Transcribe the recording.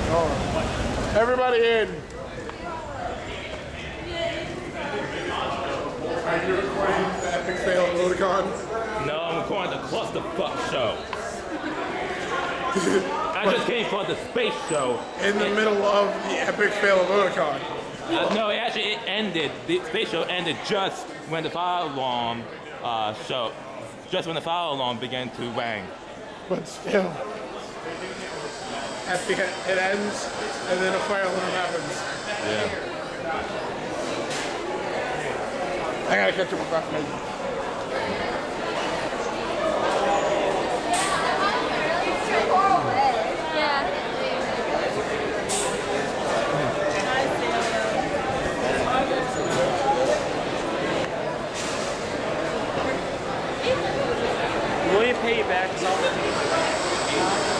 Oh. Everybody in. Are you recording the epic fail of Otakon? No, I'm recording the Clusterfuck show. I just came for the space show. In the middle of the epic fail of Otakon. No, it ended. The space show ended just when the fire alarm began to ring. But still, at the end, it ends, and then a fire alarm happens. Yeah. I gotta catch up with Buffman. Will you pay you back?